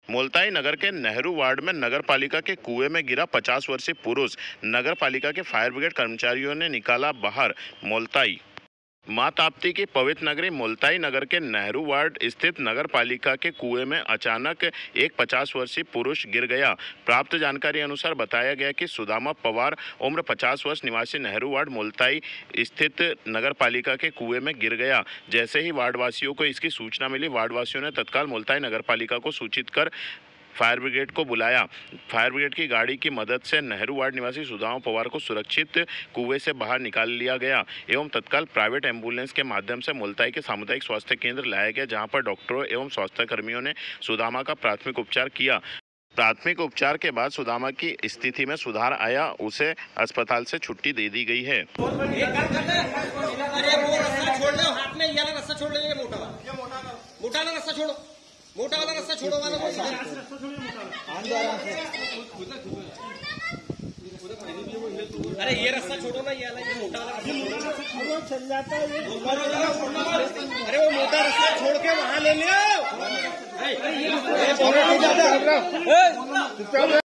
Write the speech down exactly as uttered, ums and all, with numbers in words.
मुल्ताई नगर के नेहरू वार्ड में नगर पालिका के कुएं में गिरा पचास वर्षीय पुरुष। नगर पालिका के फायर ब्रिगेड कर्मचारियों ने निकाला बाहर। मुल्ताई मां ताप्ती की पवित्र नगरी मुल्ताई नगर के नेहरू वार्ड स्थित नगर पालिका के कुएं में अचानक एक पचास वर्षीय पुरुष गिर गया। प्राप्त जानकारी अनुसार बताया गया कि सुदामा पवार उम्र पचास वर्ष निवासी नेहरू वार्ड मुल्ताई स्थित नगर पालिका के कुएं में गिर गया। जैसे ही वार्डवासियों को इसकी सूचना मिली, वार्डवासियों ने तत्काल मुल्ताई नगर पालिका को सूचित कर फायर ब्रिगेड को बुलाया। फायर ब्रिगेड की गाड़ी की मदद से नेहरू वार्ड निवासी सुदामा पवार को सुरक्षित कुएं से बाहर निकाल लिया गया एवं तत्काल प्राइवेट एम्बुलेंस के माध्यम से मुल्ताई के सामुदायिक स्वास्थ्य केंद्र लाया गया, जहां पर डॉक्टरों एवं स्वास्थ्य कर्मियों ने सुदामा का प्राथमिक उपचार किया। प्राथमिक उपचार के बाद सुदामा की स्थिति में सुधार आया, उसे अस्पताल से छुट्टी दे दी गई है। मोटा वाला रास्ता छोड़ो वाला अरे ये रास्ता छोड़ो ना, ये वाला ये मोटा वाला चल जाता है। अरे वो मोटा रास्ता छोड़ के वहां ले लियो।